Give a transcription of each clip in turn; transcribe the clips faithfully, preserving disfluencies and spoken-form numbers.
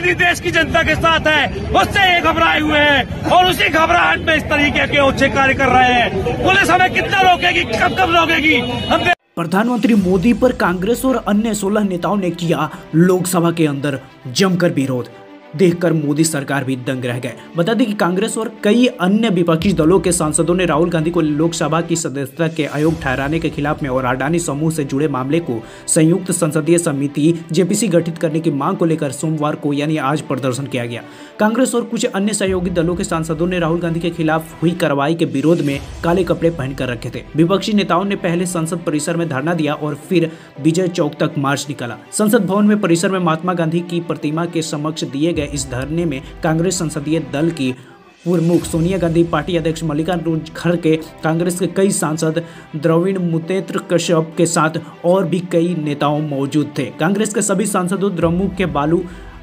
मोदी देश की जनता के साथ है, उससे ये घबराए हुए हैं और उसी घबराहट में इस तरीके के ओछे कार्य कर रहे हैं। पुलिस हमें कितना रोकेगी, कब कब रोकेगी हम। प्रधानमंत्री मोदी पर कांग्रेस और अन्य सोलह नेताओं ने किया लोकसभा के अंदर जमकर विरोध। देखकर मोदी सरकार भी दंग रह गए। बता दें कि कांग्रेस और कई अन्य विपक्षी दलों के सांसदों ने राहुल गांधी को लोकसभा की सदस्यता के अयोग्य ठहराने के खिलाफ में और अडानी समूह से जुड़े मामले को संयुक्त संसदीय समिति जेपीसी गठित करने की मांग को लेकर सोमवार को यानी आज प्रदर्शन किया गया। कांग्रेस और कुछ अन्य सहयोगी दलों के सांसदों ने राहुल गांधी के खिलाफ हुई कार्रवाई के विरोध में काले कपड़े पहनकर रखे थे। विपक्षी नेताओं ने पहले संसद परिसर में धरना दिया और फिर विजय चौक तक मार्च निकाला। संसद भवन में परिसर में महात्मा गांधी की प्रतिमा के समक्ष दिए गए इस धरने में कांग्रेस संसदीय दल की पूर्व सोनिया गांधी, पार्टी अध्यक्ष मल्लिकार्जुन खड़गे, कांग्रेस के कई सांसद द्रविड़ मुनेत्र कश्यप के साथ और भी कई नेताओं मौजूद थे। कांग्रेस के सभी सांसदों द्रमुक के बालू,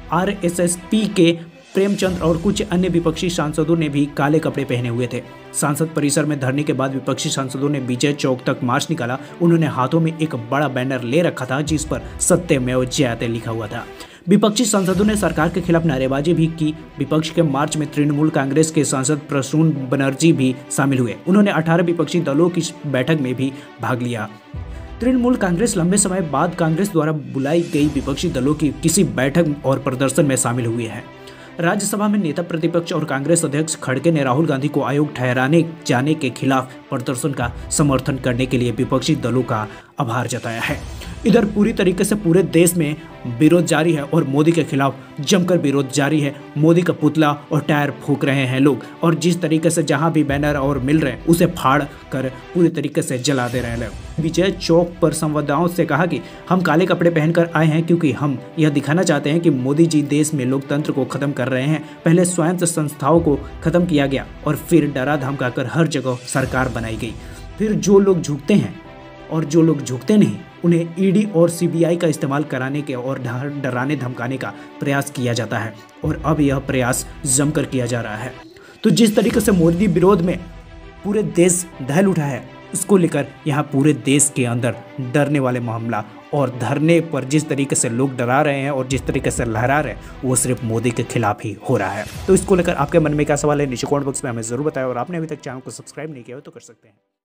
आरएसएसपी के प्रेमचंद और कुछ अन्य विपक्षी सांसदों ने भी काले कपड़े पहने हुए थे। संसद परिसर में धरने के बाद विपक्षी सांसदों ने विजय चौक तक मार्च निकाला। उन्होंने हाथों में एक बड़ा बैनर ले रखा था जिस पर सत्यमेव जयते लिखा हुआ था। विपक्षी सांसदों ने सरकार के खिलाफ नारेबाजी भी की। विपक्ष के मार्च में तृणमूल कांग्रेस के सांसद प्रसून बनर्जी भी शामिल हुए। उन्होंने अठारह विपक्षी दलों की बैठक में भी भाग लिया। तृणमूल कांग्रेस लंबे समय बाद कांग्रेस द्वारा बुलाई गई विपक्षी दलों की किसी बैठक और प्रदर्शन में शामिल हुई है। राज्यसभा में नेता प्रतिपक्ष और कांग्रेस अध्यक्ष खड़गे ने राहुल गांधी को अयोग्य ठहराने जाने के खिलाफ प्रदर्शन का समर्थन करने के लिए विपक्षी दलों का आभार जताया है। इधर पूरी तरीके से पूरे देश में विरोध जारी है और मोदी के खिलाफ जमकर विरोध जारी है। मोदी का पुतला और टायर फूंक रहे हैं लोग और जिस तरीके से जहां भी बैनर और मिल रहे हैं उसे फाड़ कर पूरी तरीके से जला दे रहे हैं लोग। विजय चौक पर संवाददाताओं से कहा कि हम काले कपड़े पहनकर आए हैं क्योंकि हम यह दिखाना चाहते हैं कि मोदी जी देश में लोकतंत्र को खत्म कर रहे हैं। पहले स्वयं संस्थाओं को खत्म किया गया और फिर डरा धमकाकर हर जगह सरकार बनाई गई। फिर जो लोग झुकते हैं और जो लोग झुकते नहीं उन्हें ईडी और सीबीआई का इस्तेमाल कराने के और डराने धमकाने का प्रयास किया जाता है और अब यह प्रयास जमकर किया जा रहा है। तो जिस तरीके से मोदी विरोध में पूरे देश दहल उठा है उसको लेकर यहाँ पूरे देश के अंदर डरने वाले मामला और धरने पर जिस तरीके से लोग डरा रहे हैं और जिस तरीके से लहरा रहे हैं वो सिर्फ मोदी के खिलाफ ही हो रहा है। तो इसको लेकर आपके मन में क्या सवाल है नीचे कमेंट बॉक्स में हमें जरूर बताएं और आपने अभी तक चैनल को सब्सक्राइब नहीं किया हो तो कर सकते हैं।